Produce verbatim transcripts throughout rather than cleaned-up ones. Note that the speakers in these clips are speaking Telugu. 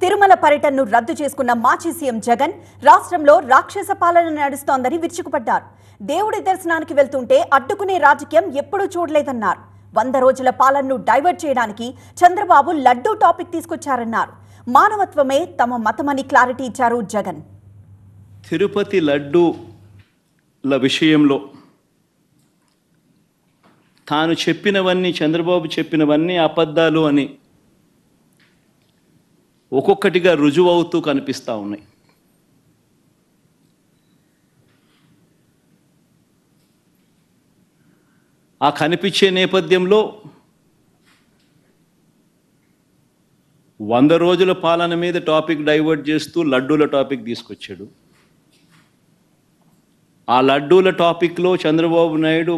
తిరుమల పర్యటనను రద్దు చేసుకున్న మాజీ సీఎం జగన్ రాష్ట్రంలో రాక్షస పాలన నడుస్తోందని విరుచుకుపడ్డారు. దేవుడి దర్శనానికి వెళ్తుంటే అడ్డుకునే రాజకీయం ఎప్పుడూ చూడలేదన్నారు. వంద రోజుల పాలనను డైవర్ట్ చేయడానికి చంద్రబాబు లడ్డూ టాపిక్ తీసుకొచ్చారన్నారు. మానవత్వమే తమ మతమని క్లారిటీ ఇచ్చారు జగన్. తిరుపతి లడ్డూల విషయంలో తాను చెప్పినవన్నీ చంద్రబాబు చెప్పినవన్నీ అబద్ధాలు అని ఒక్కొక్కటిగా రుజువవుతూ కనిపిస్తూ ఉన్నాయి. ఆ కనిపించే నేపథ్యంలో వంద రోజుల పాలన మీద టాపిక్ డైవర్ట్ చేస్తూ లడ్డూల టాపిక్ తీసుకొచ్చాడు. ఆ లడ్డూల టాపిక్లో చంద్రబాబు నాయుడు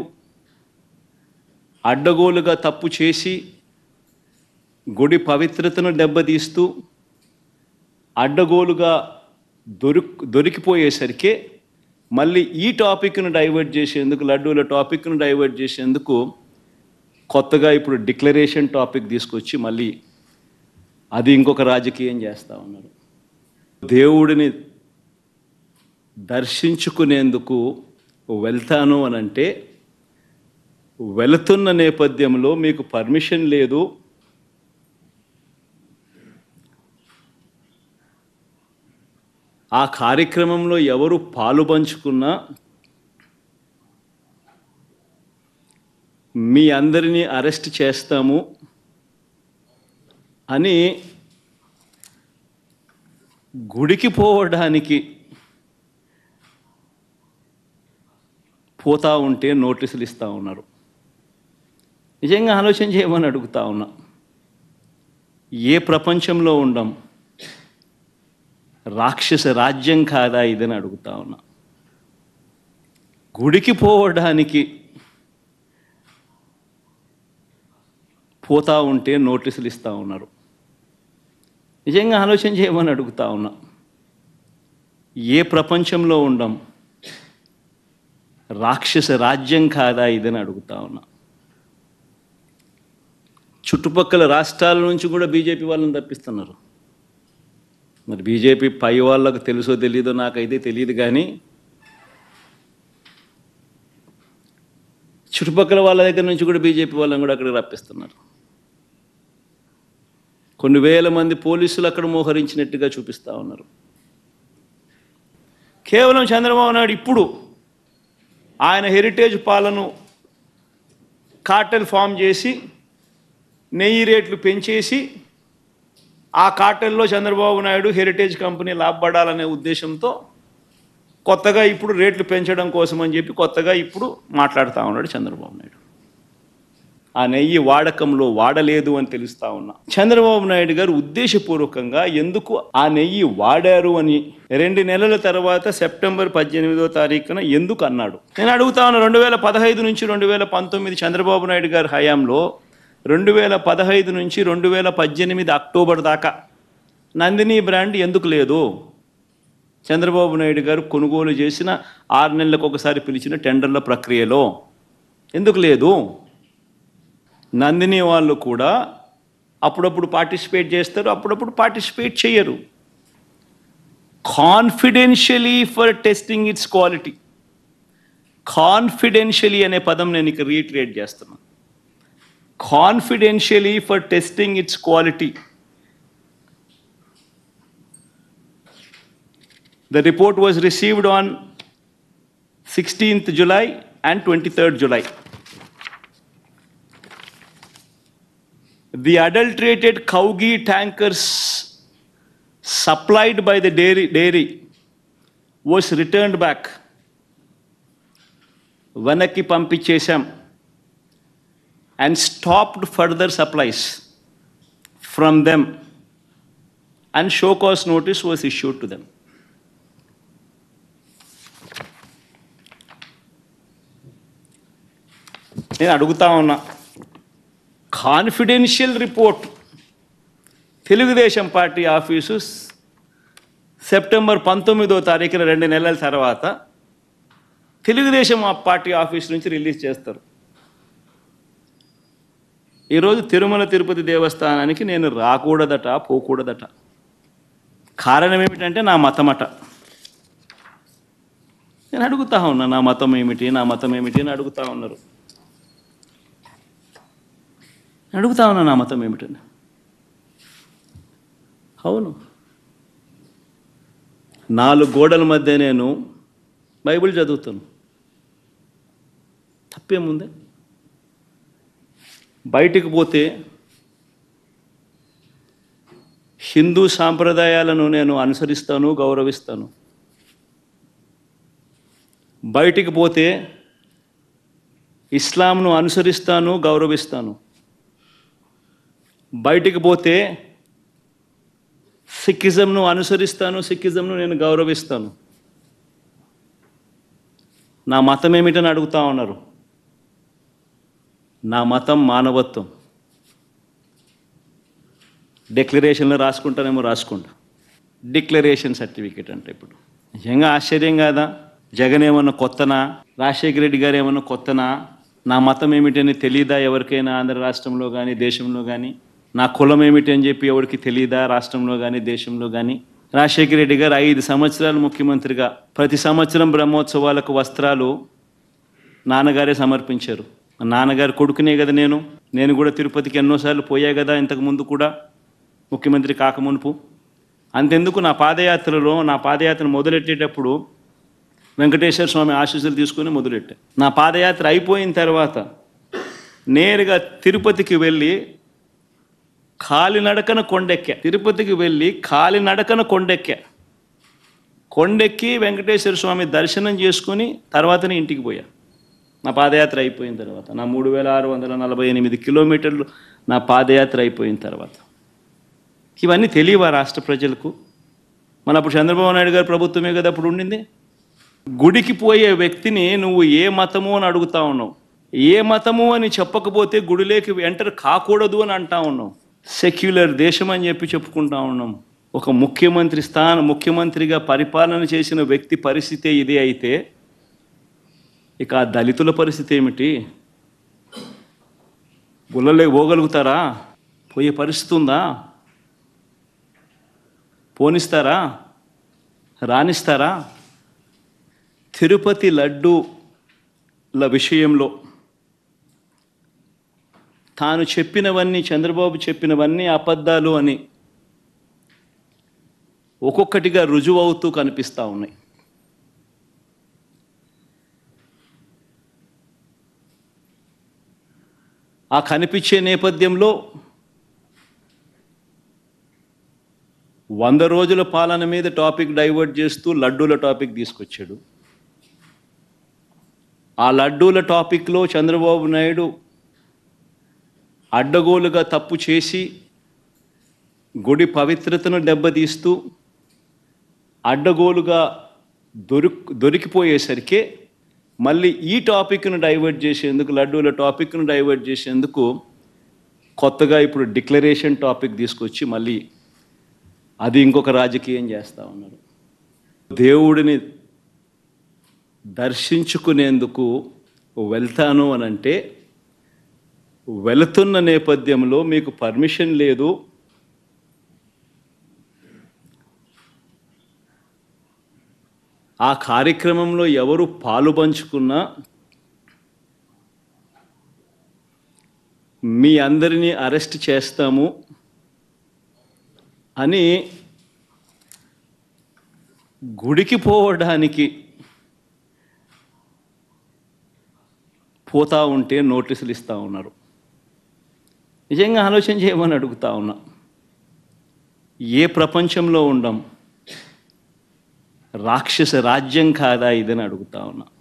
అడ్డగోలుగా తప్పు చేసి గుడి పవిత్రతను దెబ్బతీస్తూ అడ్డగోలుగా దొరికి దొరికిపోయేసరికి మళ్ళీ ఈ టాపిక్ను డైవర్ట్ చేసేందుకు లడ్డూల టాపిక్ను డైవర్ట్ చేసేందుకు కొత్తగా ఇప్పుడు డిక్లరేషన్ టాపిక్ తీసుకొచ్చి మళ్ళీ అది ఇంకొక రాజకీయం చేస్తూ ఉన్నారు. దేవుడిని దర్శించుకునేందుకు వెళ్తాను అని అంటే వెళుతున్న నేపథ్యంలో మీకు పర్మిషన్ లేదు, ఆ కార్యక్రమంలో ఎవరు పాలు పంచుకున్నా మీ అందరినీ అరెస్ట్ చేస్తాము అని గుడికి పోవడానికి పోతా ఉంటే నోటీసులు ఇస్తూ ఉన్నారు. నిజంగా ఆలోచన చేయమని అడుగుతా ఉన్నా. ఏ ప్రపంచంలో ఉండం? రాక్షస రాజ్యం కాదా ఇదని అడుగుతా ఉన్నా. గుడికి పోవడానికి పోతా ఉంటే నోటీసులు ఇస్తూ ఉన్నారు. నిజంగా ఆలోచన చేయమని అడుగుతా ఉన్నా. ఏ ప్రపంచంలో ఉండం? రాక్షస రాజ్యం కాదా ఇదని అడుగుతా ఉన్నా. చుట్టుపక్కల రాష్ట్రాల నుంచి కూడా బీజేపీ వాళ్ళని తప్పిస్తున్నారు. మరి బీజేపీ పై వాళ్ళకు తెలుసో తెలీదో నాకైతే తెలియదు, కానీ చుట్టుపక్కల వాళ్ళ దగ్గర నుంచి కూడా బీజేపీ వాళ్ళని కూడా అక్కడికి రప్పిస్తున్నారు. కొన్ని వేల మంది పోలీసులు అక్కడ మోహరించినట్టుగా చూపిస్తూ ఉన్నారు. కేవలం చంద్రబాబు నాయుడు ఇప్పుడు ఆయన హెరిటేజ్ పాలను కార్టెల్ ఫామ్ చేసి నెయ్యి రేట్లు పెంచేసి ఆ కార్టెల్లో చంద్రబాబు నాయుడు హెరిటేజ్ కంపెనీ లాభపడాలనే ఉద్దేశంతో కొత్తగా ఇప్పుడు రేట్లు పెంచడం కోసం అని చెప్పి కొత్తగా ఇప్పుడు మాట్లాడుతూ ఉన్నాడు చంద్రబాబు నాయుడు. ఆ నెయ్యి వాడకంలో వాడలేదు అని తెలుస్తూ ఉన్నా. చంద్రబాబు నాయుడు గారు ఉద్దేశపూర్వకంగా ఎందుకు ఆ నెయ్యి వాడారు అని రెండు నెలల తర్వాత సెప్టెంబర్ పద్దెనిమిదో తారీఖున ఎందుకు అన్నాడు నేను అడుగుతా ఉన్నా. రెండు వేల పదహైదు నుంచి రెండు వేల పంతొమ్మిది చంద్రబాబు నాయుడు గారి హయాంలో రెండు వేల పదహైదు నుంచి రెండు వేల పద్దెనిమిది అక్టోబర్ దాకా నందిని బ్రాండ్ ఎందుకు లేదు? చంద్రబాబు నాయుడు గారు కొనుగోలు చేసిన ఆరు నెలలకు ఒకసారి పిలిచిన టెండర్ల ప్రక్రియలో ఎందుకు లేదు? నందిని వాళ్ళు కూడా అప్పుడప్పుడు పార్టిసిపేట్ చేస్తారు, అప్పుడప్పుడు పార్టిసిపేట్ చేయరు. Confidentially for testing its quality. Confidentially అనే పదం నేను ఇక రీట్రేట్ చేస్తున్నాను. Confidentially for testing its quality. The report was received on sixteenth July and twenty-third July. The adulterated cow ghee tankers supplied by the dairy, dairy was returned back. Vanaki పంపించేశాం and stopped further supplies from them, and show cause notice was issued to them. నేను అడుగుతా ఉన్నా, confidential report Telugu Desam Party office September పంతొమ్మిదో తారీఖున రెండు నెలల తర్వాత తెలుగుదేశం పార్టీ ఆఫీస్ నుంచి రిలీజ్ చేస్తారు. ఈరోజు తిరుమల తిరుపతి దేవస్థానానికి నేను రాకూడదట, పోకూడదట. కారణం ఏమిటంటే నా మతమట. నేను అడుగుతా ఉన్నా, నా మతం ఏమిటి, నా మతం ఏమిటి అని అడుగుతా ఉన్నారు. అడుగుతా ఉన్నా నా మతం ఏమిటని. అవును, నాలుగు గోడల మధ్య నేను బైబిల్ చదువుతాను, తప్పేముంది? బయటికి పోతే హిందూ సాంప్రదాయాలను నేను అనుసరిస్తాను, గౌరవిస్తాను. బయటికి పోతే ఇస్లాంను అనుసరిస్తాను, గౌరవిస్తాను. బయటికి పోతే సిక్కిజంను అనుసరిస్తాను, సిక్కిజంను నేను గౌరవిస్తాను. నా మతం ఏమిటని అడుగుతా ఉన్నారు. నా మతం మానవత్వం. డిక్లరేషన్లో రాసుకుంటానేమో రాసుకుంటా. డిక్లరేషన్ సర్టిఫికేట్ అంటే ఇప్పుడు నిజంగా ఆశ్చర్యం కాదా? జగన్ ఏమన్నా కొత్తనా? రాజశేఖర రెడ్డి గారు ఏమన్నా కొత్తనా? నా మతం ఏమిటని తెలియదా ఎవరికైనా ఆంధ్ర రాష్ట్రంలో కానీ దేశంలో కానీ? నా కులం ఏమిటి అని చెప్పి ఎవరికి తెలియదా రాష్ట్రంలో కానీ దేశంలో కానీ? రాజశేఖర రెడ్డి గారు ఐదు సంవత్సరాలు ముఖ్యమంత్రిగా ప్రతి సంవత్సరం బ్రహ్మోత్సవాలకు వస్త్రాలు నాన్నగారే సమర్పించారు. నాన్నగారు కొడుకునే కదా నేను. నేను కూడా తిరుపతికి ఎన్నోసార్లు పోయా కదా ఇంతకు ముందు కూడా, ముఖ్యమంత్రి కాకమునుపు. అంతెందుకు, నా పాదయాత్రలో నా పాదయాత్ర మొదలెట్టేటప్పుడు వెంకటేశ్వర స్వామి ఆశీస్సులు తీసుకుని మొదలెట్టా. నా పాదయాత్ర అయిపోయిన తర్వాత నేరుగా తిరుపతికి వెళ్ళి కాలినడకన కొండెక్కా. తిరుపతికి వెళ్ళి కాలినడకన కొండెక్కా. కొండెక్కి వెంకటేశ్వర స్వామి దర్శనం చేసుకుని తర్వాతనే ఇంటికి పోయా. నా పాదయాత్ర అయిపోయిన తర్వాత, నా మూడు వేల ఆరు వందల నలభై ఎనిమిది కిలోమీటర్లు నా పాదయాత్ర అయిపోయిన తర్వాత. ఇవన్నీ తెలియవా రాష్ట్ర ప్రజలకు? మన అప్పుడు చంద్రబాబు నాయుడు గారు ప్రభుత్వమే కదా అప్పుడు ఉండింది. గుడికి పోయే వ్యక్తిని నువ్వు ఏ మతము అని అడుగుతా ఉన్నావు. ఏ మతము అని చెప్పకపోతే గుడిలోకి ఎంటర్ కాకూడదు అని అంటా ఉన్నావు. సెక్యులర్ దేశం అని చెప్పి చెప్పుకుంటా ఉన్నాం. ఒక ముఖ్యమంత్రి స్థానం, ముఖ్యమంత్రిగా పరిపాలన చేసిన వ్యక్తి పరిస్థితి ఇదే అయితే ఇక ఆ దళితుల పరిస్థితి ఏమిటి? గుళ్ళలోకి పోగలుగుతారా? పోయే పరిస్థితి ఉందా? పోనిస్తారా? రానిస్తారా? తిరుపతి లడ్డూల విషయంలో తాను చెప్పినవన్నీ, చంద్రబాబు చెప్పినవన్నీ అబద్ధాలు అని ఒక్కొక్కటిగా రుజువు అవుతూ కనిపిస్తూ ఉన్నాయి. ఆ కనిపించే నేపథ్యంలో వంద రోజుల పాలన మీద టాపిక్ డైవర్ట్ చేస్తూ లడ్డూల టాపిక్ తీసుకొచ్చాడు. ఆ లడ్డూల టాపిక్లో చంద్రబాబు నాయుడు అడ్డగోలుగా తప్పు చేసి గుడి పవిత్రతను దెబ్బతీస్తూ అడ్డగోలుగా దొరికి దొరికిపోయేసరికి మళ్ళీ ఈ టాపిక్ను డైవర్ట్ చేసేందుకు, లడ్డూల టాపిక్ను డైవర్ట్ చేసేందుకు కొత్తగా ఇప్పుడు డిక్లరేషన్ టాపిక్ తీసుకొచ్చి మళ్ళీ అది ఇంకొక రాజకీయం చేస్తూ ఉన్నారు. దేవుడిని దర్శించుకునేందుకు వెళ్తాను అని అంటే వెళుతున్న నేపథ్యంలో మీకు పర్మిషన్ లేదు, ఆ కార్యక్రమంలో ఎవరు పాలు పంచుకున్నా మీ అందరినీ అరెస్ట్ చేస్తాము అని గుడికి పోవడానికి పోతా ఉంటే నోటీసులు ఇస్తూ ఉన్నారు. నిజంగా ఆలోచన చేయమని అడుగుతా ఉన్నా. ఏ ప్రపంచంలో ఉండం? రాక్షస రాజ్యం కాదా ఇదని అడుగుతా ఉన్నా.